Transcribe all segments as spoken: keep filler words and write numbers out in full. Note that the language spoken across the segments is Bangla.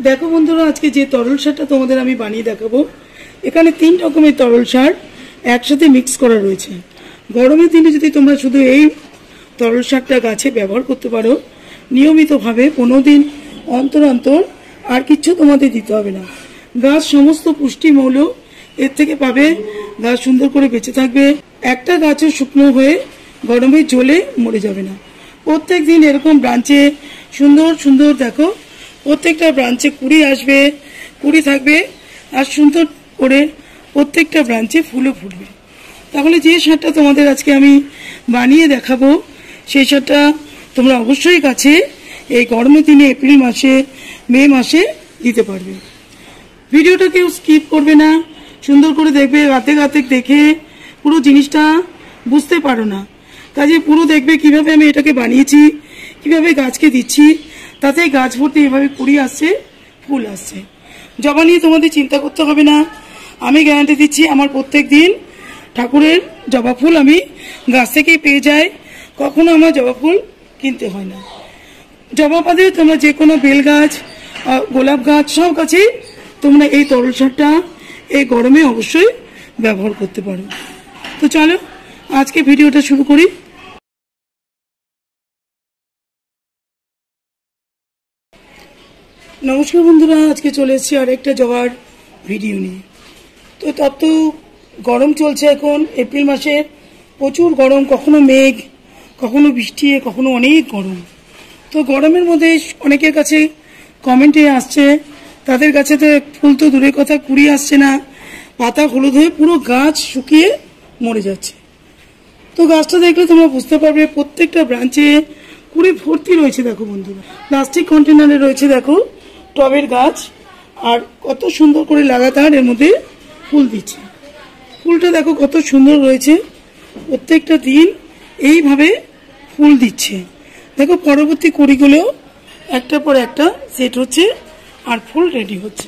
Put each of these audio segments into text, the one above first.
देखो बंधुरा आज के जे तरल सारटा तोमादेर आमी बानिये देखाबो एखाने तीन रकमेर तरल सार एकसाथे मिक्स करा रयेछे। गरमेर दिने जोदि तोमरा शुधु एई तरल सारटा गाছে ব্যবহার করতে পারো নিয়মিতভাবে পনেরো দিন অন্তর অন্তর আর কিছু তোমাদের দিতে হবে না। গাছ সমস্ত পুষ্টি মৌল এর থেকে পাবে, গাছ সুন্দর করে বেঁচে থাকবে, একটা গাছও শুকনো হয়ে গরমে জ্বলে মরে যাবে না। প্রত্যেক দিন এরকম ব্রাঞ্চে সুন্দর সুন্দর দেখো প্রত্যেকটা ব্রাঞ্চে কুড়ি আসবে, কুড়ি থাকবে আর সুন্দর করে প্রত্যেকটা ব্রাঞ্চে ফুলও ফুটবে। তাহলে যে সারটা তোমাদের আজকে আমি বানিয়ে দেখাবো সেই সারটা তোমরা অবশ্যই গাছে এই গরমের দিনে এপ্রিল মাসে মে মাসে দিতে পারবে। ভিডিওটা কেউ স্কিপ করবে না, সুন্দর করে দেখবে, গাতে গাতে দেখে পুরো জিনিসটা বুঝতে পারো না, কাজে পুরো দেখবে কিভাবে আমি এটাকে বানিয়েছি, কিভাবে গাছকে দিচ্ছি, তাতে গাছ ভর্তি এভাবে কুড়ি আসছে, ফুল আসছে। জবা নিয়ে তোমাদের চিন্তা করতে হবে না, আমি গ্যারান্টি দিচ্ছি আমার প্রত্যেক দিন ঠাকুরের জবা ফুল আমি গাছ থেকেই পেয়ে যাই, কখনো আমার জবা ফুল কিনতে হয় না। জবা বাদে তোমরা যে কোনো বেল গাছ, গোলাপ গাছ সব গাছেই তোমরা এই তরল সারটা এই গরমে অবশ্যই ব্যবহার করতে পারো। তো চলো আজকে ভিডিওটা শুরু করি। নমস্কার বন্ধুরা, আজকে চলে এসেছি আরেকটা জবার ভিডিও নিয়ে। তো তত তো গরম চলছে এখন, এপ্রিল মাসে প্রচুর গরম, কখনো মেঘ, কখনো বৃষ্টি, কখনো অনেক গরম। তো গরমের মধ্যে অনেকের কাছে কমেন্টে আসছে তাদের কাছে তো ফুল তো দূরের কথা, কুড়ি আসছে না, পাতা হলুদ হয়ে পুরো গাছ শুকিয়ে মরে যাচ্ছে। তো গাছটা দেখলে তোমরা বুঝতে পারবে প্রত্যেকটা ব্রাঞ্চে কুড়ি ভর্তি রয়েছে। দেখো বন্ধুরা, প্লাস্টিক কন্টেনারে রয়েছে দেখো টবের গাছ, আর কত সুন্দর করে লাগাতার এর মধ্যে ফুল দিচ্ছে। ফুলটা দেখো কত সুন্দর রয়েছে, প্রত্যেকটা দিন এইভাবে ফুল দিচ্ছে। দেখো পরবর্তী কুড়িগুলো একটা পর একটা সেট হচ্ছে আর ফুল রেডি হচ্ছে।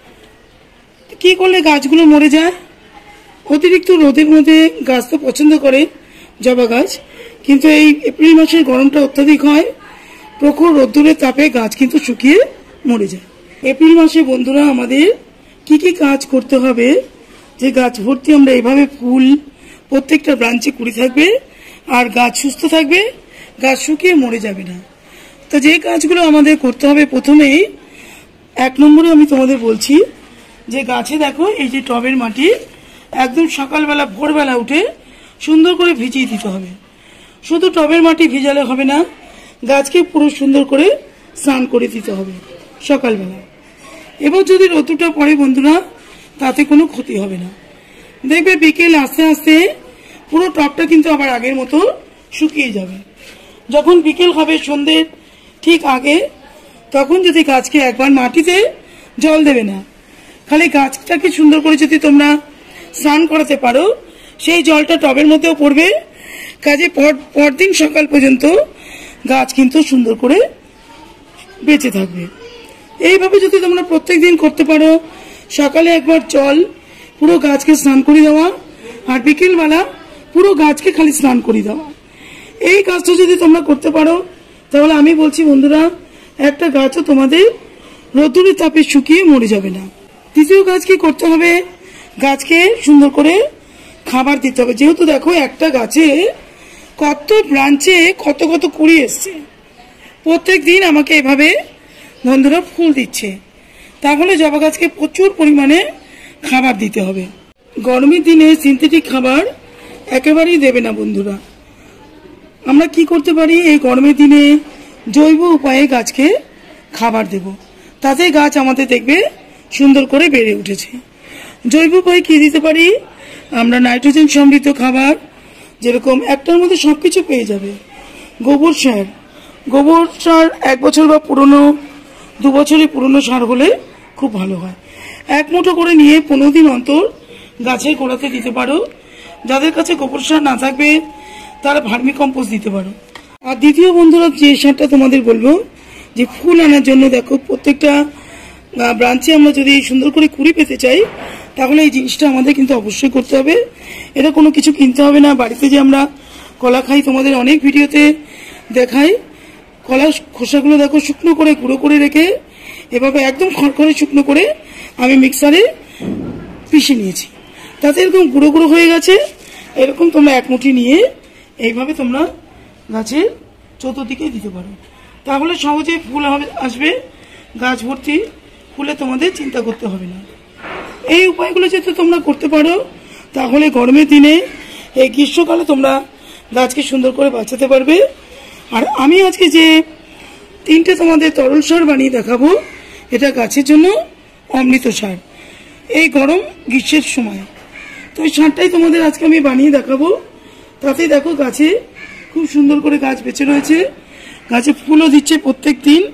কি করলে গাছগুলো মরে যায়? অতিরিক্ত রোদের মধ্যে গাছ তো পছন্দ করে জবা গাছ, কিন্তু এই এপ্রিল মাসের গরমটা অত্যাধিক হয়, প্রখর রোদ্দুরের তাপে গাছ কিন্তু শুকিয়ে মরে যায়। এপ্রিল মাসে বন্ধুরা আমাদের কি কি কাজ করতে হবে যে গাছ ভর্তি আমরা এভাবে ফুল প্রত্যেকটা ব্রাঞ্চে কুড়ি থাকবে আর গাছ সুস্থ থাকবে, গাছ শুকিয়ে মরে যাবে না। তো যে কাজগুলো আমাদের করতে হবে, প্রথমেই এক নম্বরে আমি তোমাদের বলছি যে গাছে দেখো এই যে টবের মাটি একদম সকালবেলা ভোরবেলা উঠে সুন্দর করে ভিজিয়ে দিতে হবে। শুধু টবের মাটি ভিজালে হবে না, গাছকে পুরো সুন্দর করে স্নান করে দিতে হবে সকালবেলা। এবার যদি রোদটা পড়ে বন্ধুরা তাতে কোনো ক্ষতি হবে না, দেখবে বিকেল আস্তে আস্তে পুরো টবটা কিন্তু আবার আগের মতো শুকিয়ে যাবে। যখন বিকেল হবে সন্ধ্যের ঠিক আগে, তখন যদি গাছকে একবার মাটিতে জল দেবে না, খালি গাছটাকে সুন্দর করে যদি তোমরা স্নান করাতে পারো, সেই জলটা টবের মধ্যেও পড়বে, কাজে পরদিন সকাল পর্যন্ত গাছ কিন্তু সুন্দর করে বেঁচে থাকবে। এইভাবে যদি তোমরা প্রত্যেক দিন করতে পারো, সকালে একবার জল পুরো গাছকে স্নান করে দেওয়া আর বিকেলবেলা পুরো গাছকে খালি স্নান করে দেওয়া, এই কাজটা যদি তোমরা করতে পারো তাহলে আমি বলছি বন্ধুরা একটা গাছও তোমাদের রোদ্দুরের তাপে শুকিয়ে মরে যাবে না। দ্বিতীয় কাজ কি করতে হবে, গাছকে সুন্দর করে খাবার দিতে হবে। যেহেতু দেখো একটা গাছে কত ব্রাঞ্চে কত কত কুড়ি এসছে, প্রত্যেক দিন আমাকে এভাবে বন্ধুরা ফুল দিচ্ছে, তাহলে জবা গাছকে প্রচুর পরিমাণে খাবার দিতে হবে। গরমের দিনে সিনথেটিক খাবার একেবারেই দেবে না বন্ধুরা। আমরা কি করতে পারি, এই গরমের দিনে জৈব উপায়ে গাছকে খাবার দেব, তাতে গাছ আমাদের দেখবে সুন্দর করে বেড়ে উঠেছে। জৈব উপায়ে কি দিতে পারি আমরা, নাইট্রোজেন সমৃদ্ধ খাবার, যেরকম একটার মধ্যে সব কিছু পেয়ে যাবে। গোবর সার, গোবর সার এক বছর বা পুরনো দু বছরের পুরনো সার হলে খুব ভালো হয়। এক মুঠো করে নিয়ে পনেরো দিন অন্তর গাছের গোড়াতে দিতে পারো। যাদের কাছে গোবর সার না থাকবে তারা ভার্মি কম্পোস্ট দিতে পারো। আর দ্বিতীয় বন্ধুরা যে সারটা তোমাদের বলবো যে ফুল আনার জন্য, দেখো প্রত্যেকটা ব্রাঞ্চে আমরা যদি সুন্দর করে কুড়ি পেতে চাই তাহলে এই জিনিসটা আমাদের কিন্তু অবশ্যই করতে হবে। এটা কোনো কিছু কিনতে হবে না, বাড়িতে যে আমরা কলা খাই তোমাদের অনেক ভিডিওতে দেখাই, কলার খোসাগুলো দেখো শুকনো করে গুঁড়ো করে রেখে এভাবে একদম খড়খড়ে শুকনো করে আমি মিক্সারে পিষে নিয়েছি। তাতে এরকম গুঁড়ো গুঁড়ো হয়ে গেছে। এরকম তোমরা এক মুঠি নিয়ে এইভাবে তোমরা গাছের চতুর্দিকে দিতে পারো, তাহলে সহজে ফুল হবে আসবে, গাছ ভর্তি ফুলে তোমাদের চিন্তা করতে হবে না। এই উপায়গুলো যদি তোমরা করতে পারো তাহলে গরমের দিনে এই গ্রীষ্মকালে তোমরা গাছকে সুন্দর করে বাঁচাতে পারবে। আর আমি আজকে যে তিনটে তোমাদের তরল সার বানিয়ে দেখাবো, এটা গাছের জন্য অমৃত সার এই গরম গ্রীষ্মের সময়। তো এই সারটাই তোমাদের আজকে আমি বানিয়ে দেখাবো। তাতে দেখো গাছে খুব সুন্দর করে গাছ বেঁচে রয়েছে, গাছে ফুলও দিচ্ছে প্রত্যেক দিন।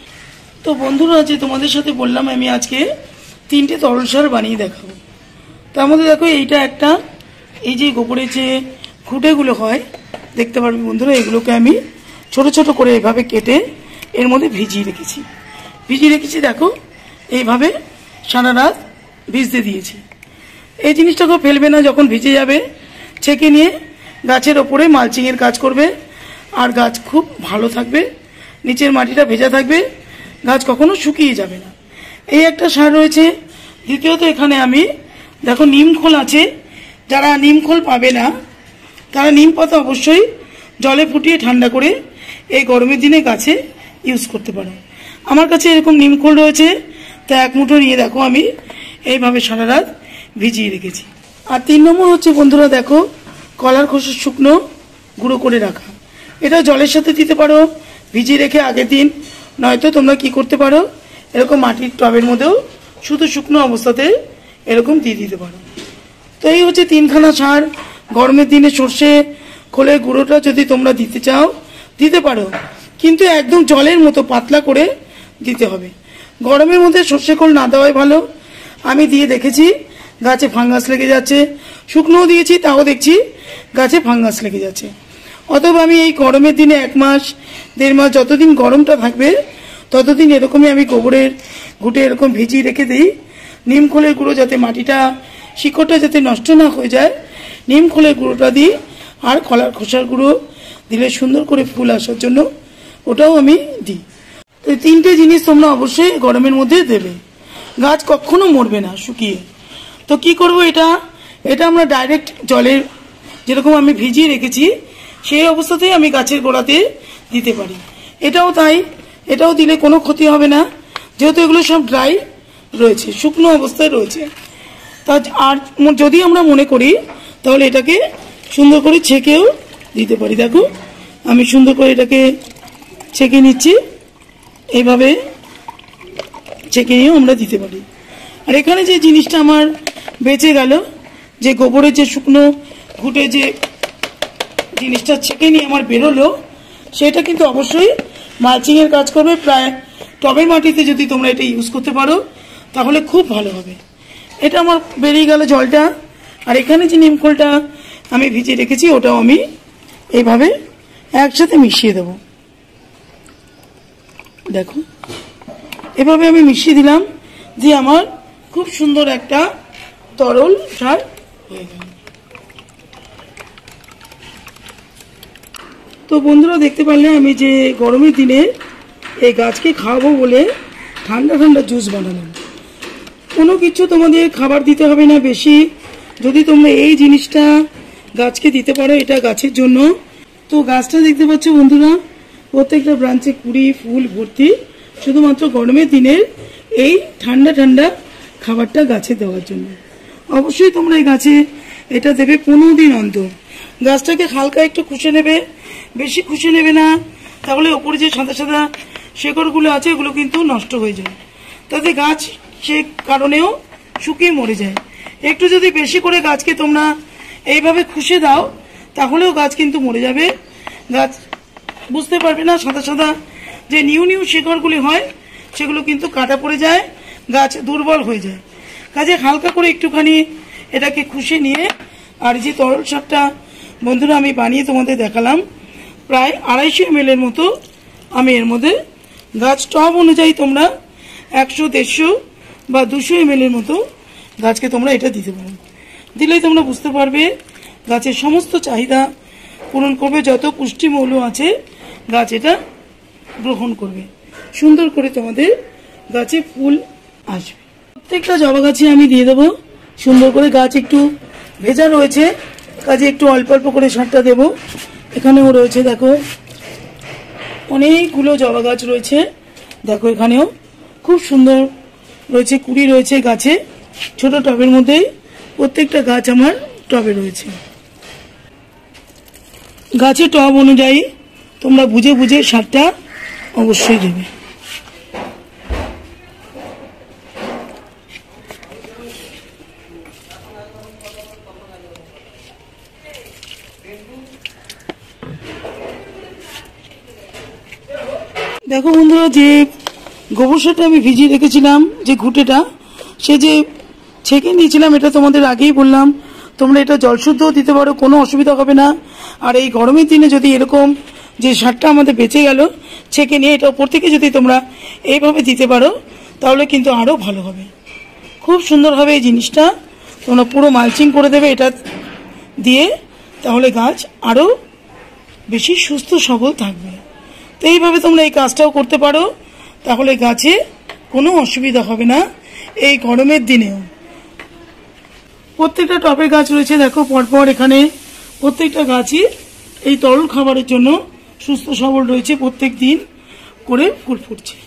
তো বন্ধুরা, যে তোমাদের সাথে বললাম আমি আজকে তিনটে তরল সার বানিয়ে দেখাবো, তার মধ্যে দেখো এইটা একটা, এই যে গোবরের যে খুঁটেগুলো হয় দেখতে পারবে বন্ধুরা, এগুলোকে আমি ছোট ছোট করে এভাবে কেটে এর মধ্যে ভিজিয়ে রেখেছি ভিজিয়ে রেখেছি দেখো এইভাবে সারা রাত ভিজতে দিয়েছি। এই জিনিসটাকেও ফেলবে না, যখন ভিজে যাবে ছেঁকে নিয়ে গাছের ওপরে মালচিংয়ের কাজ করবে, আর গাছ খুব ভালো থাকবে, নিচের মাটিটা ভেজা থাকবে, গাছ কখনো শুকিয়ে যাবে না। এই একটা সার রয়েছে। দ্বিতীয়ত এখানে আমি দেখো নিমখোল আছে, যারা নিমখোল পাবে না তারা নিম পাতা অবশ্যই জলে ফুটিয়ে ঠান্ডা করে এই গরমের দিনে গাছে ইউজ করতে পারো। আমার কাছে এরকম নিমখোল রয়েছে, তা এক মুঠো নিয়ে দেখো আমি এইভাবে সারা রাত ভিজিয়ে রেখেছি। আর তিন নম্বর হচ্ছে বন্ধুরা দেখো কলার খোসা শুকনো গুঁড়ো করে রাখা, এটা জলের সাথে দিতে পারো ভিজিয়ে রেখে আগের দিন, নয়তো তোমরা কি করতে পারো এরকম মাটির টবের মধ্যেও শুধু শুকনো অবস্থাতে এরকম দিয়ে দিতে পারো। তো এই হচ্ছে তিনখানা সার। গরমের দিনে সর্ষে খোলের গুঁড়োটা যদি তোমরা দিতে চাও দিতে পারো, কিন্তু একদম জলের মতো পাতলা করে দিতে হবে। গরমের মধ্যে সর্ষে খোল না দেওয়াই ভালো। আমি দিয়ে দেখেছি গাছে ফাঙ্গাস লেগে যাচ্ছে, শুকনোও দিয়েছি তাও দেখছি গাছে ফাঙ্গাস লেগে যাচ্ছে। অথবা আমি এই গরমের দিনে এক মাস দেড় মাস যতদিন গরমটা থাকবে ততদিন এরকমই আমি গোবরের ঘুটে এরকম ভিজিয়ে রেখে দিই। নিম খোলের গুঁড়ো যাতে মাটিটা শিকড়টা যাতে নষ্ট না হয়ে যায়, নিম খোলের গুঁড়োটা দিই। আর কলার খোসার গুঁড়ো দিলে সুন্দর করে ফুল আসার জন্য ওটাও আমি দিই। তো এই তিনটে জিনিস তোমরা অবশ্যই গরমের মধ্যে দেবে, গাছ কখনো মরবে না শুকিয়ে। তো কি করব, এটা এটা আমরা ডাইরেক্ট জলের যেরকম আমি ভিজিয়ে রেখেছি সেই অবস্থাতেই আমি গাছের গোড়াতে দিতে পারি। এটাও তাই, এটাও দিলে কোনো ক্ষতি হবে না, যেহেতু এগুলো সব ড্রাই রয়েছে, শুকনো অবস্থায় রয়েছে। তা আর যদি আমরা মনে করি তাহলে এটাকে সুন্দর করে ছেঁকেও দিতে পারি। দেখো আমি সুন্দর করে এটাকে ছেঁকে নিচ্ছি, এইভাবে ছেঁকে নিয়েও আমরা দিতে পারি। আর এখানে যে জিনিসটা আমার বেঁচে গেল, যে গোবরের যে শুকনো ঘুটে যে জিনিসটা ছেঁকে নিয়ে আমার বেরোলো, সেটা কিন্তু অবশ্যই মালচিংয়ের কাজ করবে। প্রায় টবের মাটিতে যদি তোমরা এটা ইউজ করতে পারো তাহলে খুব ভালো হবে। এটা আমার বেরিয়ে গেল জলটা। আর এখানে যে নিমখোলটা আমি ভিজিয়ে রেখেছি ওটাও আমি এইভাবে একসাথে মিশিয়ে দেব। দেখো এভাবে আমি মিশিয়ে দিলাম, দিয়ে আমার খুব সুন্দর একটা তরল সার হয়ে গেল। তো বন্ধুরা দেখতে পারলে আমি যে গরমের দিনে এই গাছকে খাওয়াবো বলে ঠান্ডা ঠান্ডা জুস বানালাম। কোনো কিছু তোমাদের খাবার দিতে হবে না বেশি, যদি তোমরা এই জিনিসটা গাছকে দিতে পারো, এটা গাছের জন্য। তো গাছটা দেখতে পাচ্ছ বন্ধুরা, প্রত্যেকটা ব্রাঞ্চে কুড়ি ফুল ভর্তি, শুধুমাত্র গরমের দিনের এই ঠান্ডা ঠান্ডা খাবারটা গাছে দেওয়ার জন্য। অবশ্যই তোমরা এই গাছে এটা দেবে পনেরো দিন অন্তর। গাছটাকে হালকা একটু খুশে নেবে, বেশি খুশে নেবে না, তাহলে ওপরে যে সাদা সাদা শেকড়গুলো আছে এগুলো কিন্তু নষ্ট হয়ে যায়, তাতে গাছ সে কারণেও শুকিয়ে মরে যায়। একটু যদি বেশি করে গাছকে তোমরা এইভাবে খুশে দাও তাহলেও গাছ কিন্তু মরে যাবে। গাছ বুঝতে পারবে না, সাদা সাদা যে নিউ নিউ শেকড়গুলি হয় সেগুলো কিন্তু কাটা পড়ে যায়, গাছ দুর্বল হয়ে যায়। কাজে হালকা করে একটুখানি এটাকে খুশে নিয়ে, আর যে তরল সারটা বন্ধুরা আমি বানিয়ে তোমাদের দেখালাম, প্রায় আড়াইশো এম এল এর মতো আমি এর মধ্যে, গাছ টব অনুযায়ী তোমরা একশো দেড়শো বা দুশো এম এল এর মতো গাছকে তোমরা এটা দিতে পারো। দিলেই তোমরা বুঝতে পারবে গাছের সমস্ত চাহিদা পূরণ করবে, যত পুষ্টিমূল্য আছে গাছ এটা গ্রহণ করবে, সুন্দর করে তোমাদের গাছে ফুল আসবে। প্রত্যেকটা জবা গাছে আমি দিয়ে দেবো সুন্দর করে। গাছ একটু ভেজা রয়েছে, কাজে একটু অল্প অল্প করে সারটা দেবো। এখানেও রয়েছে দেখো অনেকগুলো জবা গাছ রয়েছে, দেখো এখানেও খুব সুন্দর রয়েছে, কুড়ি রয়েছে গাছে, ছোট টবের মধ্যেই প্রত্যেকটা গাছ আমার টবে রয়েছে। গাছের টব অনুযায়ী তোমরা বুঝে বুঝে সারটা অবশ্যই দেবে। দেখো বন্ধুরা, যে গোবর সারটা আমি ভিজিয়ে রেখেছিলাম, যে ঘুঁটেটা সে যে ছেঁকে নিয়েছিলাম, এটা তোমাদের আগেই বললাম, তোমরা এটা জলশুদ্ধও দিতে পারো, কোনো অসুবিধা হবে না। আর এই গরমের দিনে যদি এরকম যে সারটা আমাদের বেঁচে গেল ছেঁকে নিয়ে, এটা উপর থেকে যদি তোমরা এইভাবে দিতে পারো তাহলে কিন্তু আরও ভালো হবে, খুব সুন্দর হবে এই জিনিসটা। তোমরা পুরো মালচিং করে দেবে এটা দিয়ে, তাহলে গাছ আরও বেশি সুস্থ সবল থাকবে। তো এইভাবে তোমরা এই কাজটাও করতে পারো, তাহলে গাছে কোনো অসুবিধা হবে না এই গরমের দিনেও। প্রত্যেকটা টবে গাছ রয়েছে দেখো পরপর, এখানে প্রত্যেকটা গাছই এই তরল খাবারের জন্য সুস্থ সবল রয়েছে, প্রত্যেক দিন করে ফুল ফুটছে।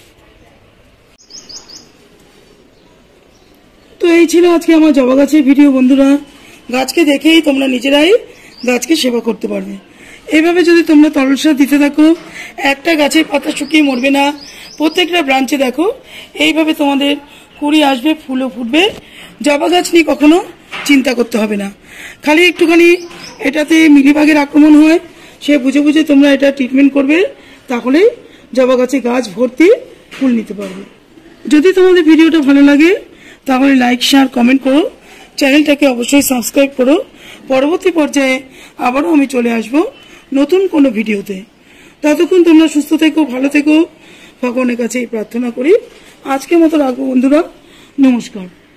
তো এই ছিল আজকে আমার জবা গাছের ভিডিও। বন্ধুরা, গাছকে দেখেই তোমরা নিজেরাই গাছকে সেবা করতে পারবে। এইভাবে যদি তোমরা তরল সার দিতে থাকো, একটা গাছের পাতা শুকিয়ে মরবে না। প্রত্যেকটা ব্রাঞ্চে দেখো এইভাবে তোমাদের কুড়ি আসবে, ফুলও ফুটবে। জবা গাছ নিয়ে কখনো চিন্তা করতে হবে না। খালি একটুখানি এটাতে মিলিবাগের আক্রমণ হয়, সে বুঝে বুঝে তোমরা এটা ট্রিটমেন্ট করবে, তাহলেই জবা গাছে গাছ ভর্তি ফুল নিতে পারবে। যদি তোমাদের ভিডিওটা ভালো লাগে তাহলে লাইক শেয়ার কমেন্ট করো, চ্যানেলটাকে অবশ্যই সাবস্ক্রাইব করো। পরবর্তী পর্যায়ে আবারও আমি চলে আসব নতুন কোনো ভিডিওতে। ততক্ষণ তোমরা সুস্থ থেকো, ভালো থেকো, ভগবানের কাছে প্রার্থনা করি। আজকের মতো রাখবো বন্ধুরা, নমস্কার।